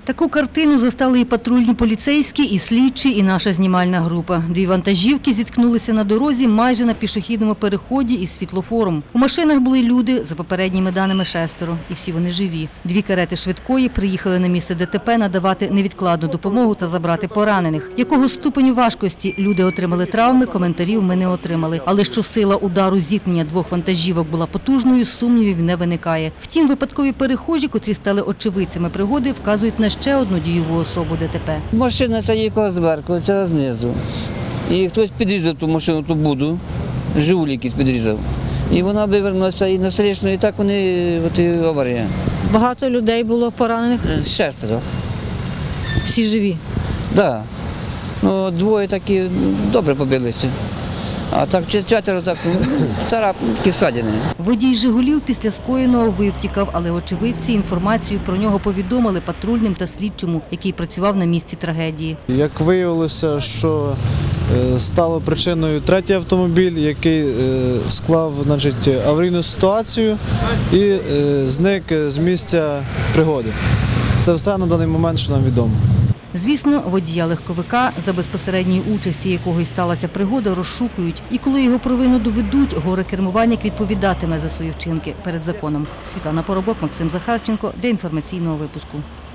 Таку картину застали і патрульні поліцейські, і слідчі, і наша знімальна група. Дві вантажівки зіткнулися на дорозі майже на пішохідному переході із світлофором. У машинах були люди, за попередніми даними 6, і всі вони живі. Дві карети швидкої приїхали на місце ДТП надавати невідкладну допомогу та забрати поранених. Якого ступеню важкості люди отримали травми, коментарів ми не отримали. Але що сила удару зіткнення двох вантажівок була потужною, сумнівів не виникає. Втім, випадкові перехожі, котрі стали очевидцями пригоди, вказують на ще одну дієву особу ДТП. Машина ця їхала зверху, ця знизу. І хтось підрізав ту машину, ту буду, «Жигуль» якийсь підрізав. І вона вивернулася і на встречну, і так вони, от і аварія. Багато людей було поранених? 6. Всі живі? Так. Ну, двоє такі добре побилися. А так 4 так, царапки, ссадини. Водій «Жигулів» після скоєного вивтікав, але очевидці інформацію про нього повідомили патрульним та слідчому, який працював на місці трагедії. Як виявилося, що стало причиною третій автомобіль, який склав аварійну ситуацію і зник з місця пригоди. Це все на даний момент, що нам відомо. Звісно, водія легковика, за безпосередньої участі якого й сталася пригода, розшукують. І коли його провину доведуть, горе-кермувальник відповідатиме за свої вчинки перед законом. Світлана Поробок, Максим Захарченко для інформаційного випуску.